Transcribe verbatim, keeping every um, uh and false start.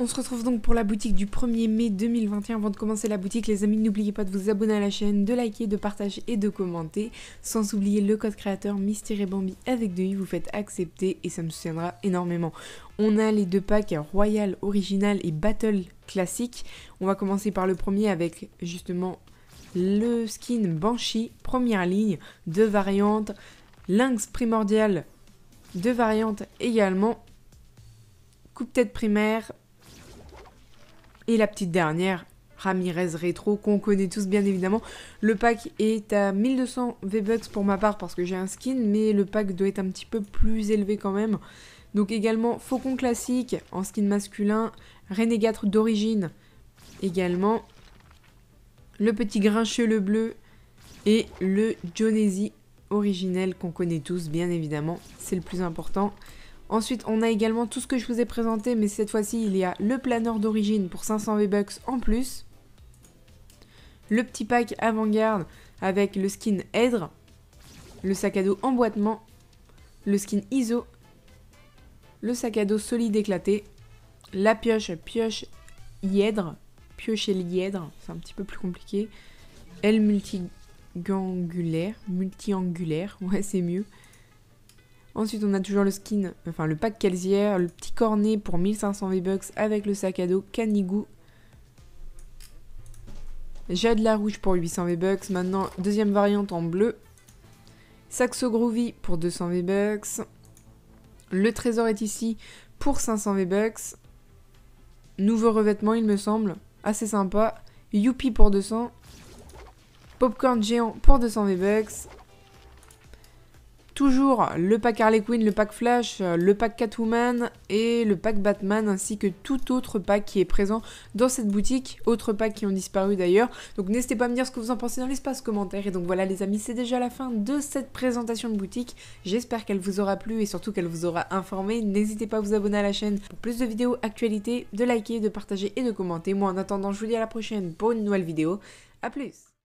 On se retrouve donc pour la boutique du premier mai deux mille vingt et un. Avant de commencer la boutique, les amis, n'oubliez pas de vous abonner à la chaîne, de liker, de partager et de commenter. Sans oublier le code créateur Miss-Bambi avec deux i, vous faites accepter et ça me soutiendra énormément. On a les deux packs Royal Original et Battle Classique. On va commencer par le premier avec justement le skin Banshee, première ligne, deux variantes. Lynx Primordial, deux variantes également. Coupe-tête primaire. Et la petite dernière, Ramirez Rétro, qu'on connaît tous bien évidemment. Le pack est à mille deux cents V-Bucks pour ma part parce que j'ai un skin, mais le pack doit être un petit peu plus élevé quand même. Donc également Faucon classique en skin masculin, Renegade d'origine également. Le petit Grincheux le bleu et le Jonesy originel qu'on connaît tous bien évidemment, c'est le plus important. Ensuite, on a également tout ce que je vous ai présenté, mais cette fois-ci, il y a le planeur d'origine pour cinq cents V-Bucks en plus. Le petit pack avant-garde avec le skin Hydre, le sac à dos emboîtement, le skin I S O, le sac à dos solide éclaté, la pioche, pioche Hydre, pioche et l'Hydre, c'est un petit peu plus compliqué. L multi-gangulaire, multi-angulaire, ouais c'est mieux. Ensuite, on a toujours le skin, enfin le pack Kelsier, le petit cornet pour mille cinq cents V-Bucks avec le sac à dos Canigou. Jade la rouge pour huit cents V-Bucks. Maintenant, deuxième variante en bleu. Saxo Groovy pour deux cents V-Bucks. Le trésor est ici pour cinq cents V-Bucks. Nouveau revêtement, il me semble. Assez sympa. Youpi pour deux cents. Popcorn géant pour deux cents V-Bucks. Toujours le pack Harley Quinn, le pack Flash, le pack Catwoman et le pack Batman ainsi que tout autre pack qui est présent dans cette boutique, autres packs qui ont disparu d'ailleurs. Donc n'hésitez pas à me dire ce que vous en pensez dans l'espace commentaire. Et donc voilà les amis, c'est déjà la fin de cette présentation de boutique. J'espère qu'elle vous aura plu et surtout qu'elle vous aura informé. N'hésitez pas à vous abonner à la chaîne pour plus de vidéos actualités, de liker, de partager et de commenter. Moi en attendant, je vous dis à la prochaine pour une nouvelle vidéo. A plus!